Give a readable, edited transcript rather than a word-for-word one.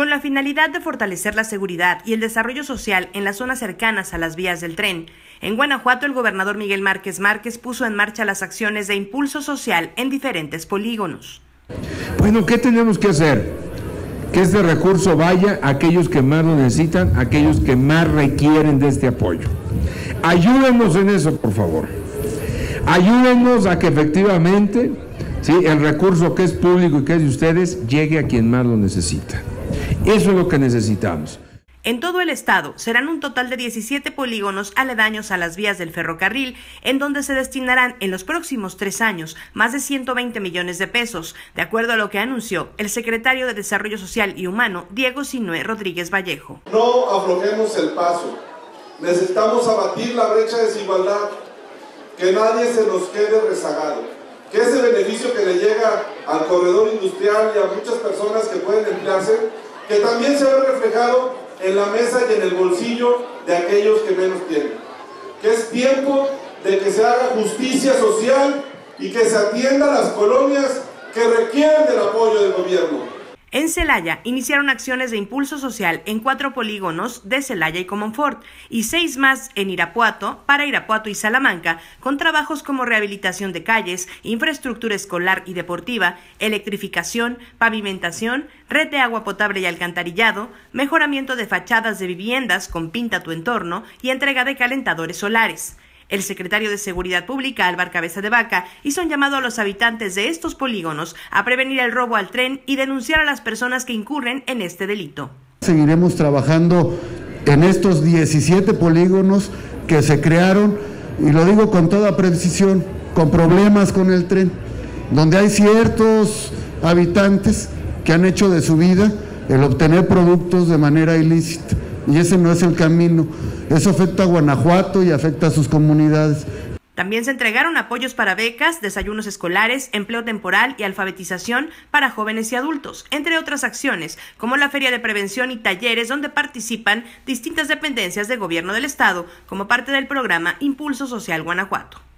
Con la finalidad de fortalecer la seguridad y el desarrollo social en las zonas cercanas a las vías del tren, en Guanajuato el gobernador Miguel Márquez Márquez puso en marcha las acciones de impulso social en diferentes polígonos. Bueno, ¿qué tenemos que hacer? Que este recurso vaya a aquellos que más lo necesitan, a aquellos que más requieren de este apoyo. Ayúdenos en eso, por favor. Ayúdenos a que efectivamente, ¿sí?, el recurso que es público y que es de ustedes llegue a quien más lo necesita. Eso es lo que necesitamos. En todo el estado serán un total de 17 polígonos aledaños a las vías del ferrocarril, en donde se destinarán en los próximos 3 años más de 120 millones de pesos, de acuerdo a lo que anunció el secretario de Desarrollo Social y Humano, Diego Sinué Rodríguez Vallejo. No aflojemos el paso. Necesitamos abatir la brecha de desigualdad, que nadie se nos quede rezagado, que ese beneficio que le llega al corredor industrial y a muchas personas que pueden emplearse, que también se ve reflejado en la mesa y en el bolsillo de aquellos que menos tienen. Que es tiempo de que se haga justicia social y que se atienda a las colonias que requieren del apoyo del gobierno. En Celaya iniciaron acciones de impulso social en 4 polígonos de Celaya y Comonfort y 6 más en Irapuato, para Irapuato y Salamanca, con trabajos como rehabilitación de calles, infraestructura escolar y deportiva, electrificación, pavimentación, red de agua potable y alcantarillado, mejoramiento de fachadas de viviendas con Pinta tu entorno y entrega de calentadores solares. El secretario de Seguridad Pública, Álvaro Cabeza de Vaca, hizo un llamado a los habitantes de estos polígonos a prevenir el robo al tren y denunciar a las personas que incurren en este delito. Seguiremos trabajando en estos 17 polígonos que se crearon, y lo digo con toda precisión, con problemas con el tren, donde hay ciertos habitantes que han hecho de su vida el obtener productos de manera ilícita, y ese no es el camino. Eso afecta a Guanajuato y afecta a sus comunidades. También se entregaron apoyos para becas, desayunos escolares, empleo temporal y alfabetización para jóvenes y adultos, entre otras acciones, como la Feria de Prevención y talleres donde participan distintas dependencias del gobierno del estado, como parte del programa Impulso Social Guanajuato.